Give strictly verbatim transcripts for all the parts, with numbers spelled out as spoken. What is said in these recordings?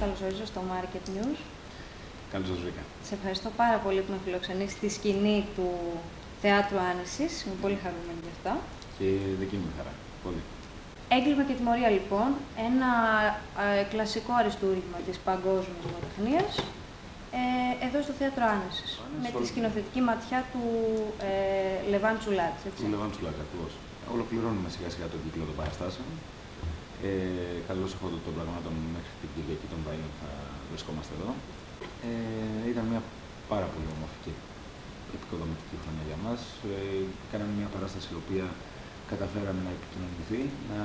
καλωσορίζω στο Market News. Καλώς σας βρήκα. Σε ευχαριστώ πάρα πολύ που με φιλοξενείς στη σκηνή του Θεάτρου Άνεσης. Είμαι πολύ χαρούμενη γι' αυτό. Και δική μου χαρά. Πολύ. Έγκλημα και τιμωρία, λοιπόν, ένα ε, κλασικό αριστούργημα της παγκόσμιας λογοτεχνίας, ε, εδώ στο Θέατρο Άνεσης, με τη σκηνοθετική ματιά του ε, Λεβάν Τσουλάτς. Του Λεβάν Τσουλάτς, ακριβώς. Ολοκληρώνουμε σιγά σιγά τον κύκλο των παραστάσεων. Ε, καλώς εχόντων των πραγμάτων μέχρι την Κυριακή των Βαΐων θα βρισκόμαστε εδώ. Ε, ήταν μια πάρα πολύ όμορφη και επικοδομητική χρονιά για μας. Ε, κάναμε μια παράσταση η οποία καταφέραμε να επικοινωνηθεί, να...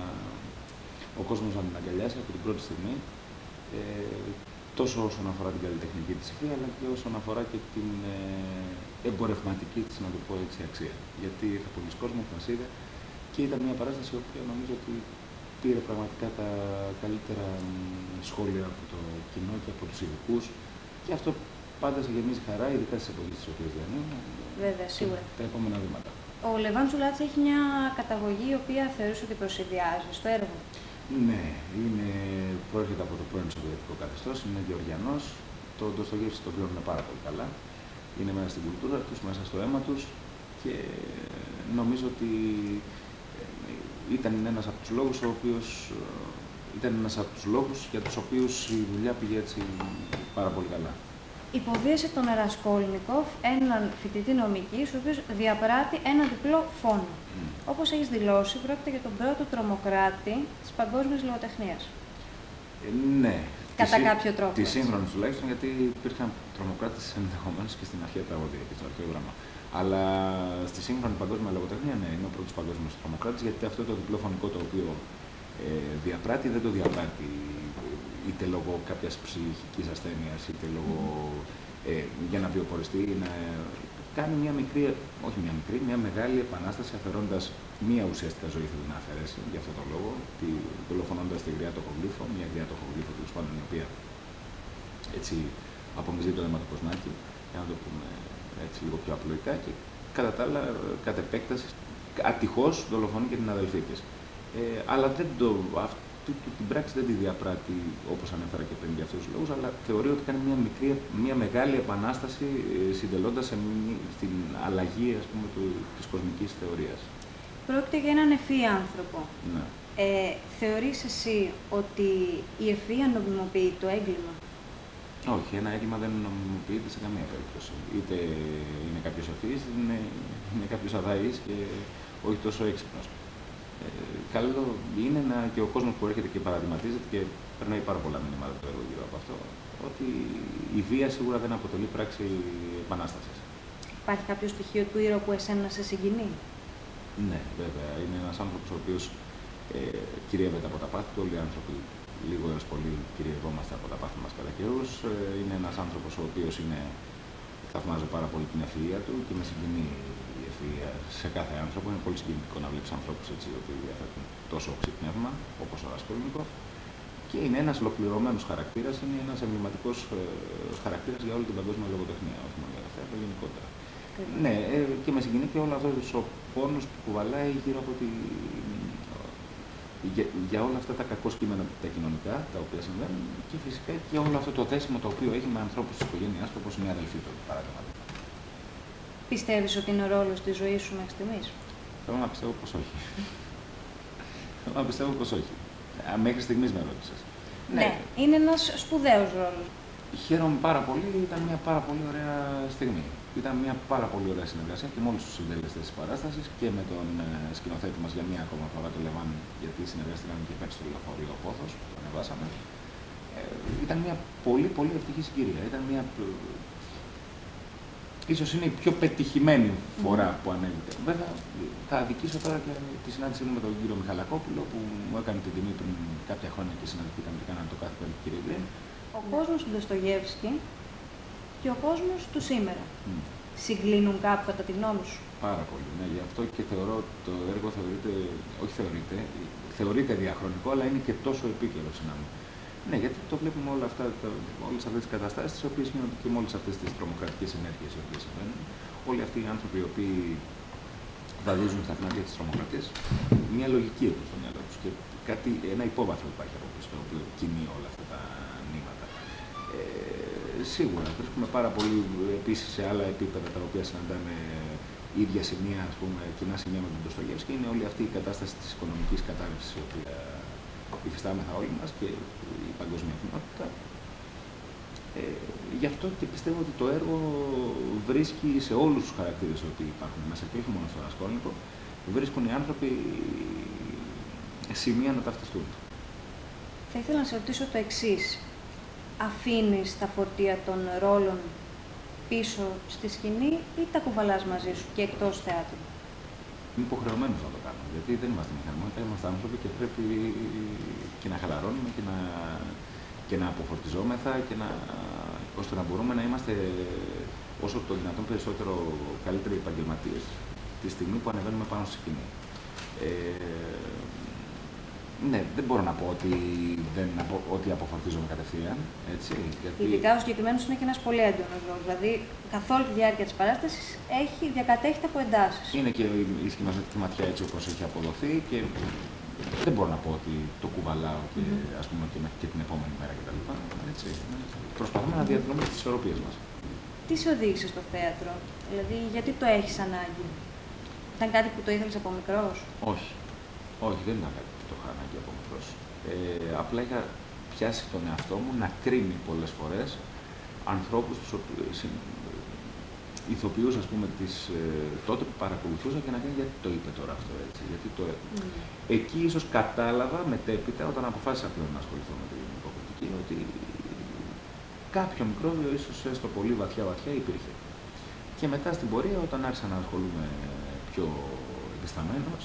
ο κόσμος να την αγκαλιάσει από την πρώτη στιγμή, ε, τόσο όσον αφορά την καλλιτεχνική της υφή, αλλά και όσον αφορά και την ε, εμπορευματική της, να το πω έτσι, αξία. Γιατί ήρθε πολλοί κόσμος, μας είδε και ήταν μια παράσταση η οποία νομίζω ότι πήρε πραγματικά τα καλύτερα σχόλια από το κοινό και από τους ειδικούς. Και αυτό πάντα σε γεμίζει χαρά, ειδικά στις εποχές τις οποίες διανύουμε. Βέβαια, σίγουρα. Τα επόμενα βήματα. Ο Λεβάν Τσουλάτς έχει μια καταγωγή η οποία θεωρούσε ότι προσυδειάζει στο έργο. Ναι, είναι, προέρχεται από το πρώην Σοβιετικό καθεστώς, είναι Γεωργιανός. Το Ντοστογεύσκι το βλέπουμε πάρα πολύ καλά. Είναι μέσα στην κουλτούρα τους, μέσα στο αίμα τους και νομίζω ότι ήταν ένας από τους λόγους, ο οποίος, ήταν ένας από τους λόγους για τους οποίους η δουλειά πήγε έτσι πάρα πολύ καλά. Υποδίασε τον Ρασκόλνικοφ, έναν φοιτητή νομικής, ο οποίος διαπράττει ένα διπλό φόνο. Mm. Όπως έχεις δηλώσει, πρόκειται για τον πρώτο τρομοκράτη της παγκόσμιας λογοτεχνίας. Ε, ναι. Κατά τη, κάποιο τρόπο. Τη σύγχρονη τουλάχιστον, γιατί υπήρχαν τρομοκράτες ενδεχομένως και στην αρχαία τραγωδία και στο αρχαίο γράμμα. Αλλά στη σύγχρονη παγκόσμια λογοτεχνία, ναι, είναι ο πρώτος παγκόσμιος τρομοκράτης, γιατί αυτό το διπλό φωνικό το οποίο ε, διαπράττει δεν το διαπράττει είτε λόγω κάποιας ψυχικής ασθένειας, είτε λόγω ε, για να βιοποριστεί, να κάνει μια μικρή, όχι μια μικρή, μια μεγάλη επανάσταση, αφαιρώντας μία ουσιαστικά ζωή θέλει να αφαιρέσει, για αυτόν τον λόγο, τη, δολοφονώντας τη γριά τοχογλύφο, μια γριά τοχογλύφο τέλος πάντων, η οποία έτσι απομυζεί το αίμα του Κοσμάκη, για να το πούμε έτσι λίγο πιο απλοϊκά, και κατά τα άλλα, κατ' επέκταση, ατυχώς δολοφονεί και την αδελφή της. Ε, αλλά δεν το, αυτή την πράξη δεν τη διαπράττει, όπως ανέφερα και πριν για αυτούς τους λόγους, αλλά θεωρεί ότι κάνει μια, μικρή, μια μεγάλη επανάσταση ε, συντελώντας σε, στην αλλαγή, ας πούμε, του, της κοσμικής θεωρίας. Πρόκειται για έναν ευφύ άνθρωπο. Ναι. Ε, θεωρείς εσύ ότι η ευφυΐα νομιμοποιεί το έγκλημα? Όχι, ένα έγκλημα δεν νομιμοποιείται σε καμία περίπτωση. Είτε είναι κάποιος ευφύης, είτε είναι, είναι κάποιος αδαής και όχι τόσο έξυπνος. Ε, καλό είναι να, και ο κόσμος που έρχεται και παραδειγματίζεται και περνάει πάρα πολλά μηνύματα το έργο γύρω από αυτό, ότι η βία σίγουρα δεν αποτελεί πράξη επανάστασης. Υπάρχει κάποιο στοιχείο του ήρωα που εσένα σε συγκινεί? Ναι, βέβαια. Είναι ένας άνθρωπος ο οποίος ε, κυριεύεται από τα πάθη του. Όλοι οι άνθρωποι λίγο έως πολύ κυριευόμαστε από τα πάθη μας κατά καιρούς. Ε, είναι ένας άνθρωπος ο οποίος είναι, θαυμάζω πάρα πολύ την ευφυΐα του και με συγκινεί η ευφυΐα σε κάθε άνθρωπο. Είναι πολύ συγκινητικό να βλέπεις ανθρώπους έτσι, οι οποίοι διαθέτουν τόσο οξύ πνεύμα, όπως ο Ρασκόλνικοφ. Και είναι ένας ολοκληρωμένος χαρακτήρας, είναι ένας εμβληματικός ε, χαρακτήρας για όλη την παγκόσμια λογοτεχνία, όχι μόνο για τα θέατρα, γενικότερα. Mm. Ναι, ε, και με συγκινεί και όλο αυτό ο πόνος που κουβαλάει γύρω από τη... Για, για όλα αυτά τα κακό κείμενα τα κοινωνικά, τα οποία συμβαίνουν, και φυσικά και για όλο αυτό το δέσιμο το οποίο έχει με ανθρώπους της οικογένειάς του, όπως μια αδελφή του, παράδειγμα. Πιστεύεις ότι είναι ο ρόλος της ζωής σου μέχρι στιγμής? Θέλω να πιστεύω πως όχι. Θέλω να πιστεύω πως όχι. Α, μέχρι στιγμής με ρώτησες. Ναι, ναι, είναι ένας σπουδαίος ρόλος. Χαίρομαι πάρα πολύ, ήταν μια πάρα πολύ ωραία στιγμή. Ήταν μια πάρα πολύ ωραία συνεργασία και με όλους τους συντελεστές της παράστασης και με τον ε, σκηνοθέτη μας για μια ακόμα φορά, τον Λεβάν, γιατί συνεργαστήκαμε και πέρσι στο λεωφορείο Πόθος, που το ανεβάσαμε. Ε, ήταν μια πολύ πολύ ευτυχή συγκυρία. Ήταν μια... Ίσως είναι η πιο πετυχημένη φορά mm. που ανέβηκε. Βέβαια, θα αδικήσω τώρα και τη συνάντησή μου με τον κύριο Μιχαλακόπουλο, που μου έκανε την τιμή πριν κάποια χρόνια και συναντηθήκαμε και κάναμε το κάθε πέμπτη, κύριε Γκριν. Ο κόσμος του Ντοστογεύσκι και ο κόσμος του σήμερα. Mm. Συγκλίνουν κάπου κατά τη γνώμη σου? Πάρα πολύ. Ναι, γι' αυτό και θεωρώ το έργο θεωρείται, όχι θεωρείται, θεωρείται διαχρονικό, αλλά είναι και τόσο επίκαιρο συνάμα. Ναι, γιατί το βλέπουμε όλα αυτά, όλες αυτές τις καταστάσεις, τις οποίες γίνονται και με όλες αυτές τις τρομοκρατικές ενέργειες οι οποίες συμβαίνουν. Όλοι αυτοί οι άνθρωποι οι οποίοι βαδίζουν στα χνάρια της τρομοκρατίας, μια λογική έχουν στο μυαλό τους και κάτι, ένα υπόβαθρο υπάρχει από πίσω, το οποίο κινεί όλα αυτά τα νήματα. Ε, σίγουρα βρίσκουμε πάρα πολύ επίσης σε άλλα επίπεδα τα οποία συναντάμε ίδια σημεία, ας πούμε, κοινά σημεία με τον Ντοστογεύσκη, είναι όλη αυτή η κατάσταση της οικονομικής κατάρρευσης η οποία υφιστάμεθα όλοι μας και η παγκόσμια κοινότητα. Ε, γι' αυτό και πιστεύω ότι το έργο βρίσκει σε όλους τους χαρακτήρες ότι υπάρχουν μέσα και όχι μόνο στο Ρασκόλνικο, βρίσκουν οι άνθρωποι σημεία να ταυτιστούν. Θα ήθελα να σε ρωτήσω το εξής. Αφήνεις τα φορτία των ρόλων πίσω στη σκηνή ή τα κουβαλάς μαζί σου και εκτός θεάτρου? Είμαι υποχρεωμένος να το κάνω, γιατί δεν είμαστε μηχανήματα, είμαστε άνθρωποι και πρέπει και να χαλαρώνουμε και να, και να αποφορτιζόμεθα και να, ώστε να μπορούμε να είμαστε όσο το δυνατόν περισσότερο καλύτεροι επαγγελματίες τη στιγμή που ανεβαίνουμε πάνω στη σκηνή. Ε, Ναι, δεν μπορώ να πω ότι, δεν, ότι αποφορτίζομαι κατευθείαν, έτσι. Γιατί... Ειδικά ο συγκεκριμένος είναι και ένας πολύ έντονος ρόλος. Δηλαδή, καθ' όλη τη διάρκεια της παράστασης έχει, διακατέχεται από εντάσεις. Είναι και η σκηνοθετική ματιά έτσι όπως έχει αποδοθεί και δεν μπορώ να πω ότι το κουβαλάω και, mm-hmm. ας πούμε, και, και την επόμενη μέρα κτλ. Προσπαθούμε mm-hmm. να διατηρούμε τις ισορροπίες μας. Τι σε οδήγησε στο θέατρο, δηλαδή γιατί το έχεις ανάγκη? Ήταν κάτι που το ήθελες από μικρός? Όχι. Όχι, δεν ήταν κάτι που το είχα ανάγκη από μικρός. Ε, απλά είχα πιάσει τον εαυτό μου να κρίνει πολλές φορές ανθρώπους, τους οποίους, ηθοποιούς, ας πούμε, τις, ε, τότε που παρακολουθούσα και να κάνει γιατί το είπε τώρα αυτό έτσι, γιατί το... Mm. Εκεί ίσως κατάλαβα μετέπειτα, όταν αποφάσισα πλέον να ασχοληθώ με την υποκριτική, ότι κάποιο μικρόβιο ίσως έστω πολύ βαθιά-βαθιά υπήρχε. Και μετά στην πορεία, όταν άρχισα να ασχολούμαι πιο επισταμένος,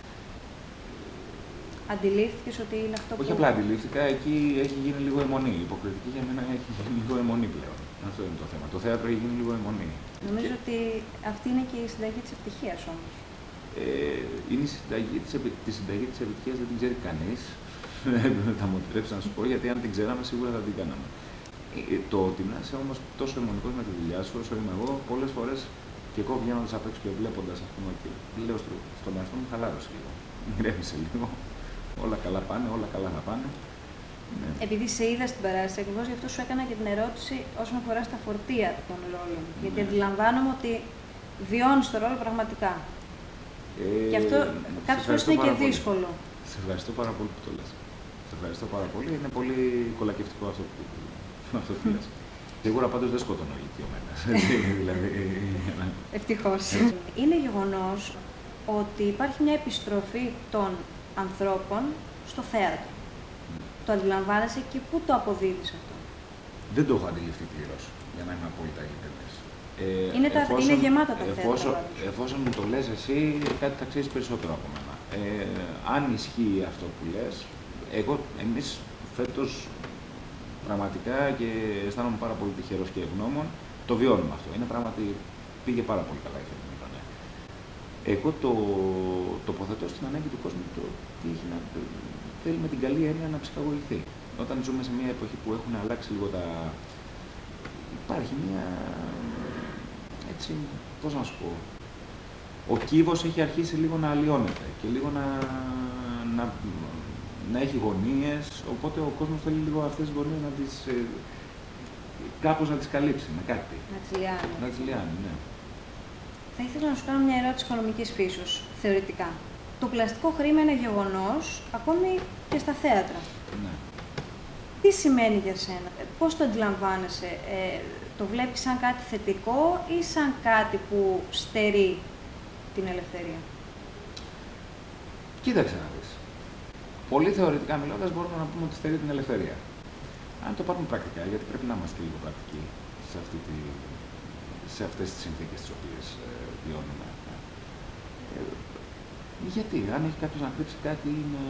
αντιλήφθηκες ότι είναι αυτό που... Όχι απλά αντιλήφθηκα, εκεί έχει γίνει λίγο αιμονή. Η υποκριτική για μένα έχει γίνει λίγο αιμονή πλέον. Αυτό είναι το θέμα. Το θέατρο έχει γίνει λίγο αιμονή. Νομίζω και... ότι αυτή είναι και η συνταγή της επιτυχίας όμως. Ε, είναι η συνταγή της, επι... τη συνταγή της επιτυχίας δεν την ξέρει κανείς. Θα μου επιτρέψει να σου πω, γιατί αν την ξέραμε σίγουρα θα την κάναμε. Ε, το ότι να είσαι όμως τόσο αιμονικός με τη δουλειά σου, όσο είμαι εγώ, πολλές φορές και εγώ βγαίνοντας απ' έξω και βλέποντας, ας πούμε, και λέω στο, στον εαυτό μου, χαλάρωσε λίγο. Ηρέμησε λίγο. Όλα καλά πάνε, όλα καλά θα πάνε. Ναι. Επειδή σε είδα στην παράσταση, ακριβώς γι' αυτό σου έκανα και την ερώτηση όσον αφορά στα φορτία των ρόλων. Ναι. Γιατί αντιλαμβάνομαι ότι βιώνεις το ρόλο πραγματικά. Ε, και αυτό κάποιες φορές είναι και δύσκολο. Σε ευχαριστώ πάρα πολύ που το λες. Σε ευχαριστώ πάρα πολύ. Είναι πολύ κολακευτικό αυτό που, αυτό που λες. Σίγουρα πάντως δεν σκοτώνω ηλικιωμένες. δηλαδή... Ευτυχώς. Είναι γεγονός ότι υπάρχει μια επιστροφή των ανθρώπων στο θέατρο. Mm. Το αντιλαμβάνεσαι και πού το αποδίδεις αυτό? Δεν το έχω αντιληφθεί πλήρως, για να είμαι απόλυτα ειλικρινής. Ε, είναι, είναι γεμάτα τα εφόσον, θέατρα. Εφόσον μου το λες εσύ, κάτι θα ξέρεις περισσότερο από μένα. Ε, αν ισχύει αυτό που λες, εγώ, εμείς φέτος πραγματικά και αισθάνομαι πάρα πολύ τυχερός και ευγνώμων, το βιώνουμε αυτό. Είναι πράγματι, πήγε πάρα πολύ καλά η φετινή χρονιά. Εγώ το τοποθετώ στην ανάγκη του κόσμου το τι έχει να θέλει με την καλή έννοια να ψυχαγωγηθεί. Όταν ζούμε σε μια εποχή που έχουν αλλάξει λίγο τα... Υπάρχει μια... έτσι, πώς να σου πω... Ο κύβος έχει αρχίσει λίγο να αλλοιώνεται και λίγο να, να, να έχει γωνίες, οπότε ο κόσμος θέλει λίγο αυτές τις γωνίες να τις... κάπως να τις καλύψει με κάτι. Να τις λιάνει. Να τις λιάνει, ναι. Θα ήθελα να σου κάνω μια ερώτηση οικονομικής φύσεως, θεωρητικά. Το πλαστικό χρήμα είναι γεγονός, ακόμη και στα θέατρα. Ναι. Τι σημαίνει για σένα, πώς το αντιλαμβάνεσαι, ε, το βλέπεις σαν κάτι θετικό ή σαν κάτι που στερεί την ελευθερία? Κοίταξε να δεις. Πολύ θεωρητικά μιλώντας μπορούμε να πούμε ότι στερεί την ελευθερία. Αν το πάρουμε πρακτικά, γιατί πρέπει να είμαστε λίγο πρακτικοί σε, αυτή τη, σε αυτές τις συνθήκες τις οποίες ε, βιώνουμε. Ε, γιατί, αν έχει κάποιος να κρύψει κάτι ή να,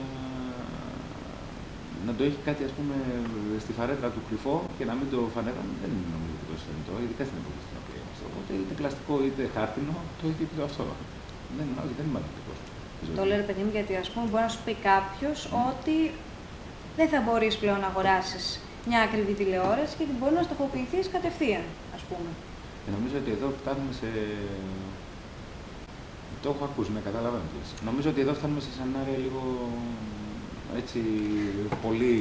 να το έχει κάτι, ας πούμε, στη φαρέτρα του κρυφό και να μην το φανέραμε, δεν είναι νομίζω και τόσο θεμητό, ειδικά στην εποχή στην οποία είμαστε. Οπότε είτε πλαστικό είτε χάρτινο, το ίδιο και το αυτό. Δεν, όχι, δεν είμαι αρνητικός. Το λέω, παιδί μου, γιατί ας πούμε μπορεί να σου πει κάποιος mm. ότι δεν θα μπορείς πλέον να αγοράσεις μια ακριβή τηλεόραση γιατί μπορεί να στοχοποιηθείς κατευθείαν, ας πούμε. Και νομίζω ότι εδώ φτάνουμε σε, Το έχω ακούσει, ναι, καταλαβαίνω. Νομίζω ότι εδώ φτάνουμε σε σενάρια λίγο έτσι πολύ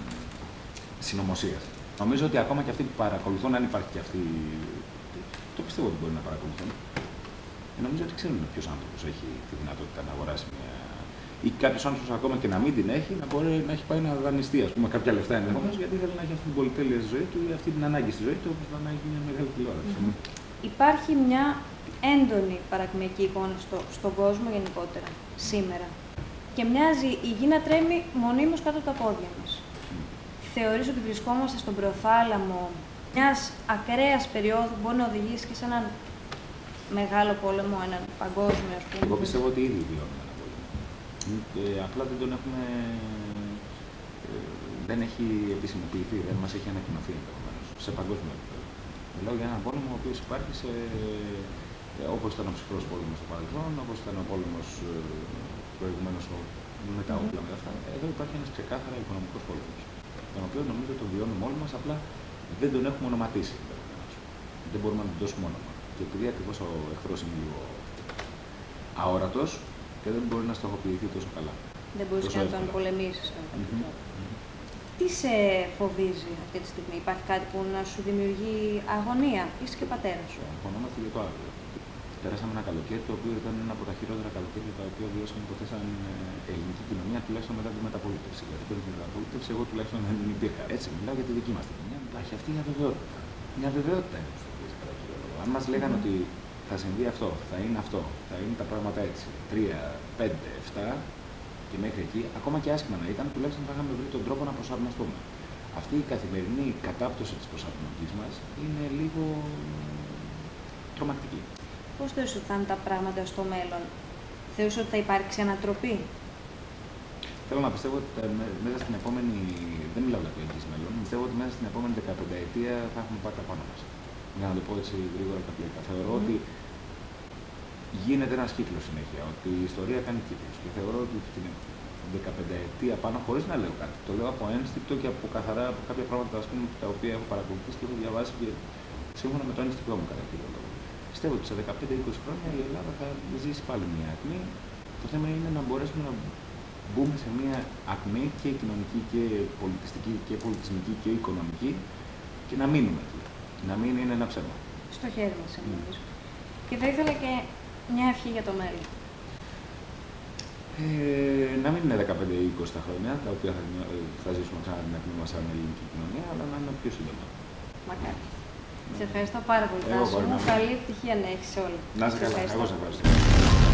συνωμοσίας. Νομίζω ότι ακόμα και αυτοί που παρακολουθούν, αν υπάρχει και αυτοί, το πιστεύω ότι μπορεί να παρακολουθούν, νομίζω ότι ξέρουν ποιος άνθρωπος έχει τη δυνατότητα να αγοράσει μια. Ή κάποιος άνθρωπος ακόμα και να μην την έχει, να μπορεί να έχει πάει να δανειστεί, ας πούμε, κάποια λεφτά ενδεχομένως, γιατί θέλει να έχει αυτή την πολυτέλεια στη ζωή του ή αυτή την ανάγκη στη ζωή του, όπως να έχει μια μεγάλη τηλεόραση. Mm-hmm. Υπάρχει μια έντονη παρακμιακή εικόνα στο, στον κόσμο γενικότερα, σήμερα. Και μοιάζει η γη να τρέμει μονίμως κάτω από τα πόδια μας. Mm. Θεωρείς ότι βρισκόμαστε στον προθάλαμο μιας ακραίας περίοδου που μπορεί να οδηγήσει και σε έναν μεγάλο πόλεμο, έναν παγκόσμιο, ας πούμε? Εγώ πιστεύω ότι ήδη βιώνουμε έναν πόλεμο. Ε, απλά δεν τον έχουμε. Ε, δεν έχει επισημοποιηθεί, δεν μας έχει ανακοινωθεί ενδεχομένως σε παγκόσμιο επίπεδο. Μιλάω για έναν πόλεμο ο οποίος υπάρχει σε. Όπως ήταν ο ψυχρός πόλεμος στο παρελθόν, όπως ήταν ο πόλεμος προηγουμένως με τα όπλα, με αυτά. Εδώ υπάρχει ένας ξεκάθαρα οικονομικός πόλεμος, τον οποίο νομίζω τον βιώνουμε όλοι μας, απλά δεν τον έχουμε ονοματίσει. Δεν μπορούμε να τον δώσουμε όνομα. Και επειδή ακριβώς ο εχθρός είναι λίγο αόρατος και δεν μπορεί να στοχοποιηθεί τόσο καλά. Δεν μπορείς και να τον πολεμήσεις. Mm-hmm. Τι σε φοβίζει αυτή τη στιγμή, υπάρχει κάτι που να σου δημιουργεί αγωνία, είσαι και πατέρας σου? Αγωνόμαστε για το άλλο. Πέρασαμε ένα καλοκαίρι το οποίο ήταν ένα από τα χειρότερα καλοκαίρια τα οποία βιώσαμε ποτέ σαν ελληνική κοινωνία, τουλάχιστον μετά τη μεταπολίτευση. Γιατί πριν την μεταπολίτευση, εγώ τουλάχιστον δεν υπήρχα. Έτσι, μιλάω για τη δική μας την κοινωνία. Υπάρχει αυτή η αβεβαιότητα. Μια βεβαιότητα είναι αυτό που κατά κύριο λόγο. Αν μας λέγανε mm-hmm. ότι θα συμβεί αυτό, θα είναι αυτό, θα είναι τα πράγματα έτσι, τρία, πέντε, εφτά και μέχρι εκεί, ακόμα και άσχημα να ήταν, τουλάχιστον θα είχαμε βρει τον τρόπο να προσαρμοστούμε. Αυτή η καθημερινή κατάπτωση της προσαρμογής μας είναι λίγο τρομακτική. Πώς θεωρείς ότι θα είναι τα πράγματα στο μέλλον? Θεωρείς ότι θα υπάρξει ανατροπή? Θέλω να πιστεύω ότι μέσα στην επόμενη. Δεν μιλάω για το εγγύς μέλλον. Πιστεύω ότι μέσα στην επόμενη δεκαπενταετία θα έχουμε πάει τα πάνω μας. Για να το πω έτσι γρήγορα καθολικά. Θεωρώ mm. ότι γίνεται ένας κύκλος συνέχεια. Ότι η ιστορία κάνει κύκλους. Και θεωρώ ότι την δεκαπενταετία πάνω, χωρίς να λέω κάτι. Το λέω από ένστικτο και από καθαρά από κάποια πράγματα ας πούμε, τα οποία έχω παρακολουθήσει και έχω διαβάσει και σύμφωνα με το ένστικτό μου κατά κύριο λόγο. Πιστεύω ότι σε δεκαπέντε με είκοσι χρόνια η Ελλάδα θα ζήσει πάλι μια ακμή. Το θέμα είναι να μπορέσουμε να μπούμε σε μια ακμή και κοινωνική και πολιτιστική και πολιτισμική και οικονομική και να μείνουμε εκεί. Να μην είναι ένα ψέμα. Στο χέρι μας, νομίζω. Mm. Και θα ήθελα και μια ευχή για το μέλλον. Ε, να μην είναι δεκαπέντε ή είκοσι τα χρόνια, τα οποία θα, θα ζήσουμε ξανά την ακμή μας σαν ελληνική κοινωνία, αλλά να είναι πιο σύντομα. Μακάρι. Σε ευχαριστώ πάρα πολύ, Τάσο μου. Καλή επιτυχία να έχεις όλα. Να είσαι καλά. Εγώ σε ευχαριστώ.